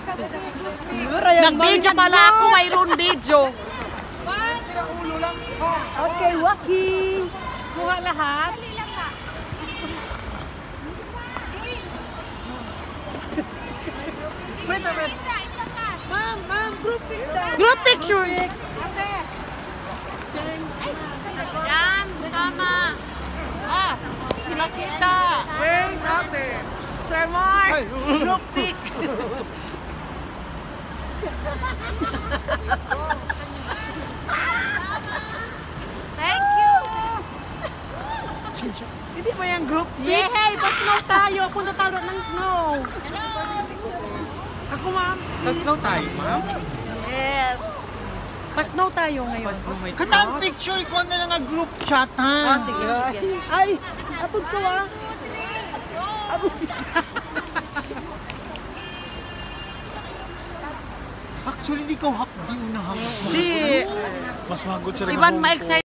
Nag-video pala ako, mayroon video. Okay, Waki. Kuha lahat. Ma'am, group picture. Group picture. Ate. Yan, sama. Si Makita. Wait, ate. Sir Mark, group pic. Thank you. Hindi ba yung group pic? Yeah, hey, pa-snow tayo. Punta tayo ng snow. Ako, ma'am. Sa snow tayo, ma'am. Yes. Pa-snow tayo ngayon. Katang picture ko na lang nga group chat, ha? Sige, sige. Ay, atod ko ah. Actually, di ko hapdi unahang. Di. Mas magot siya rin. Iban ma-excite.